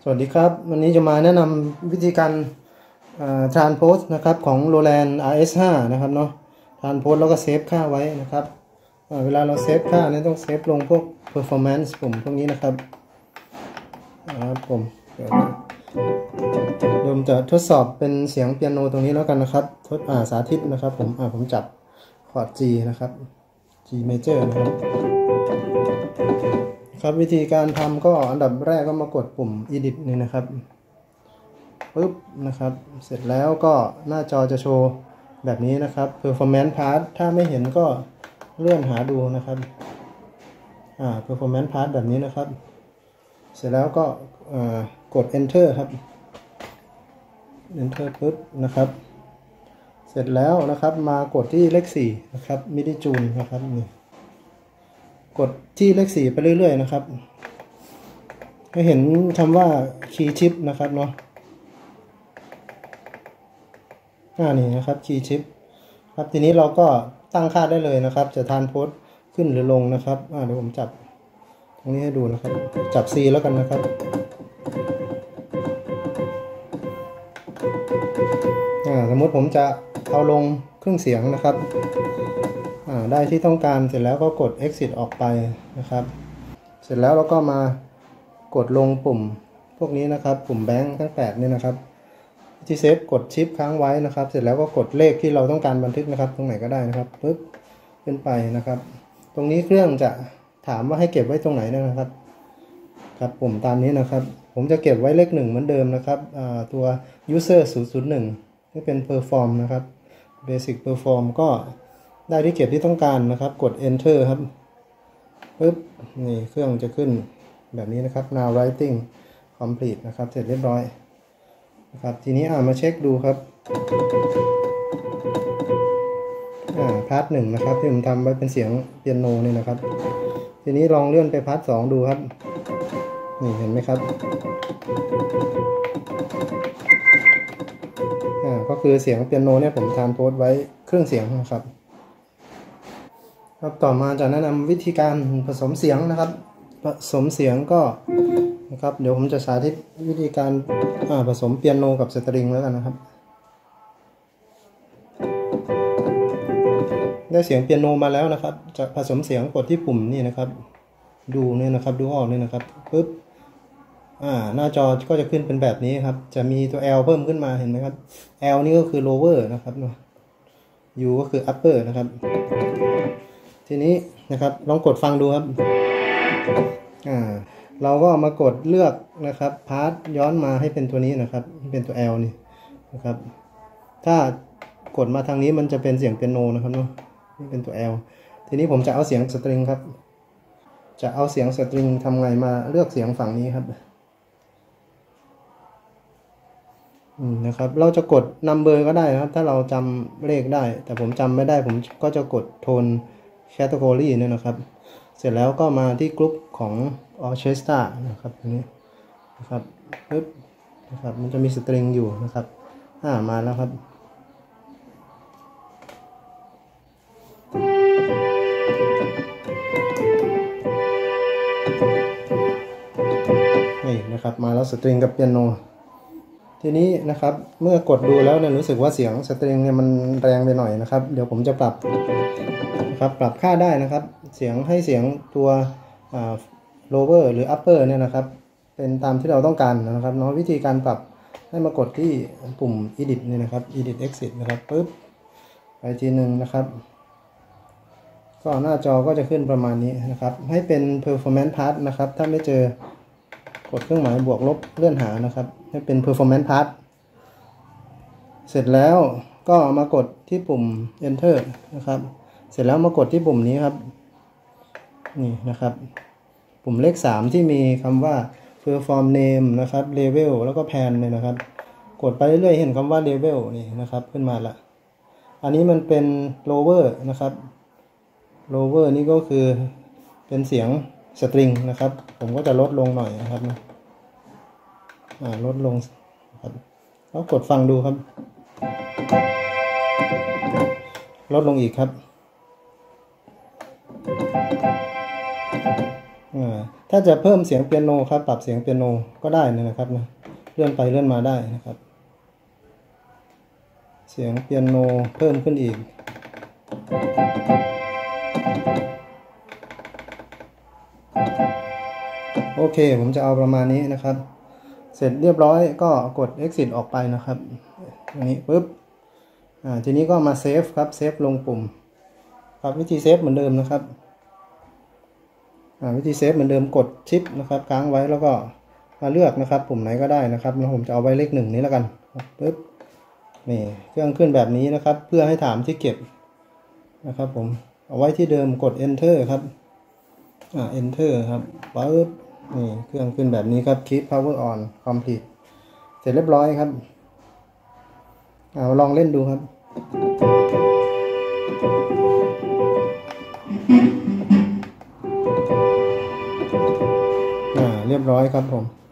สวัสดีครับวันนี้จะมาแนะนำวิธีการtranspose นะครับของ Roland RS5 นะครับเนาะ transpose แล้วก็เซฟค่าไว้นะครับเวลาเราเซฟค่าเนี่ยต้องเซฟลงพวก performance ปุ่มพวกนี้นะครับผมเดี๋ยวจะทดสอบเป็นเสียงเปียโนตรงนี้แล้วกันนะครับสาธิตนะครับผมจับคอร์ด G นะครับ G major นะครับวิธีการทำก็อันดับแรกก็มากดปุ่ม edit นี่นะครับปึ๊บนะครับเสร็จแล้วก็หน้าจอจะโชว์แบบนี้นะครับ performance part ถ้าไม่เห็นก็เลื่อนหาดูนะครับperformance part แบบนี้นะครับเสร็จแล้วก็กด enter ครับ enter ปึ๊บนะครับเสร็จแล้วนะครับมากดที่เลข4นะครับ MIDI tune นะครับนี่กดที่เลข4ไปเรื่อยๆนะครับให้เห็นคำว่า key chip นะครับเนาะนี่นะครับ key chip ครับทีนี้เราก็ตั้งค่าได้เลยนะครับจะtransposeขึ้นหรือลงนะครับเดี๋ยวผมจับตรงนี้ให้ดูนะครับจับ C แล้วกันนะครับสมมติผมจะเอาลงเครื่องเสียงนะครับได้ที่ต้องการเสร็จแล้วก็กด exit ออกไปนะครับเสร็จแล้วเราก็มากดลงปุ่มพวกนี้นะครับปุ่มแบงค์ทั้ง8นี่นะครับที่เซฟกดชิปค้างไว้นะครับเสร็จแล้วก็กดเลขที่เราต้องการบันทึกนะครับตรงไหนก็ได้นะครับปึ๊บขึ้นไปนะครับตรงนี้เครื่องจะถามว่าให้เก็บไว้ตรงไหนนะครับครับปุ่มตามนี้นะครับผมจะเก็บไว้เลข1เหมือนเดิมนะครับตัว user 001ที่เป็น perform นะครับ basic perform ก็ได้ที่เก็บที่ต้องการนะครับกด enter ครับปึ๊บนี่เครื่องจะขึ้นแบบนี้นะครับ now writing complete นะครับเสร็จเรียบร้อยนะครับทีนี้มาเช็คดูครับพาร์ท1นะครับที่ผมทำไว้เป็นเสียงเปียโนนี่นะครับทีนี้ลองเลื่อนไปพาร์ท2ดูครับนี่เห็นไหมครับก็คือเสียงเปียโนเนี่ยผมtransposeไว้เครื่องเสียงนะครับครับต่อมาจะแนะนำวิธีการผสมเสียงนะครับผสมเสียงก็นะครับเดี๋ยวผมจะสาธิตวิธีการผสมเปียโนกับสตริงแล้วกันนะครับได้เสียงเปียโนมาแล้วนะครับจะผสมเสียงกดที่ปุ่มนี่นะครับดูเนี่ยนะครับดูออกเนี่ยนะครับปึ๊บหน้าจอก็จะขึ้นเป็นแบบนี้ครับจะมีตัว L เพิ่มขึ้นมาเห็นไหมครับ L นี่ก็คือ lower นะครับ U ก็คือ upper นะครับทีนี้นะครับลองกดฟังดูครับเราก็มากดเลือกนะครับพาร์ทย้อนมาให้เป็นตัวนี้นะครับเป็นตัว L นี่นะครับถ้ากดมาทางนี้มันจะเป็นเสียงเปียโนนะครับเนาะนี่เป็นตัว L ทีนี้ผมจะเอาเสียงสตริงครับจะเอาเสียงสตริงทำไงมาเลือกเสียงฝั่งนี้ครับนะครับเราจะกด number ก็ได้นะครับถ้าเราจำเลขได้แต่ผมจำไม่ได้ผมก็จะกดโทน category เนี่ยนะครับเสร็จแล้วก็มาที่กลุ่มของ orchestra นะครับตรงนี้นะครับปึ๊บนะครับมันจะมีสตริงอยู่นะครับมาแล้วครับนี่นะครับมาแล้วสตริงกับเปียโนทีนี้นะครับเมื่อกดดูแล้วเนี่ยรู้สึกว่าเสียงสตริงเนี่ยมันแรงไปหน่อยนะครับเดี๋ยวผมจะปรับนะครับปรับค่าได้นะครับเสียงให้เสียงตัวlower หรือ upper เนี่ยนะครับเป็นตามที่เราต้องการนะครับเนาะวิธีการปรับให้มากดที่ปุ่ม edit นี่นะครับ edit exit นะครับปึ๊บไปทีหนึ่งนะครับก็หน้าจอก็จะขึ้นประมาณนี้นะครับให้เป็น performance part นะครับถ้าไม่เจอกดเครื่องหมายบวกลบเลื่อนหานะครับให้เป็น performance part เสร็จแล้วก็มากดที่ปุ่ม enter นะครับเสร็จแล้วมากดที่ปุ่มนี้ครับนี่นะครับปุ่มเลข3ที่มีคำว่า perform name นะครับ level แล้วก็ pan เนี่ยนะครับกดไปเรื่อยๆเห็นคำว่า level นี่นะครับขึ้นมาละอันนี้มันเป็น lower นะครับ lower นี่ก็คือเป็นเสียงสตริงนะครับผมก็จะลดลงหน่อยนะครับลดลงครับแล้วกดฟังดูครับลดลงอีกครับถ้าจะเพิ่มเสียงเปียโนครับปรับเสียงเปียโนก็ได้นะครับนะเลื่อนไปเลื่อนมาได้นะครับเสียงเปียโนเพิ่มขึ้นอีกโอเคผมจะเอาประมาณนี้นะครับเสร็จเรียบร้อยก็กด exit ออกไปนะครับอันนี้ปุ๊บทีนี้ก็มาเซฟครับเซฟลงปุ่มครับวิธีเซฟเหมือนเดิมนะครับวิธีเซฟเหมือนเดิมกดชิปนะครับค้างไว้แล้วก็มาเลือกนะครับปุ่มไหนก็ได้นะครับแล้วผมจะเอาไว้เลข1นี้แล้วกันปุ๊บนี่เครื่องขึ้นแบบนี้นะครับเพื่อให้ถามที่เก็บนะครับผมเอาไว้ที่เดิมกด enter ครับenter ครับปุ๊บนี่เครื่องขึ้นแบบนี้ครับ keep power on complete เสร็จเรียบร้อยครับลองเล่นดูครับเรียบร้อยครับผม